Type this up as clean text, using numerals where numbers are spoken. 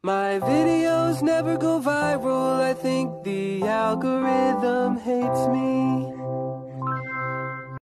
My videos never go viral. I think the algorithm hates me.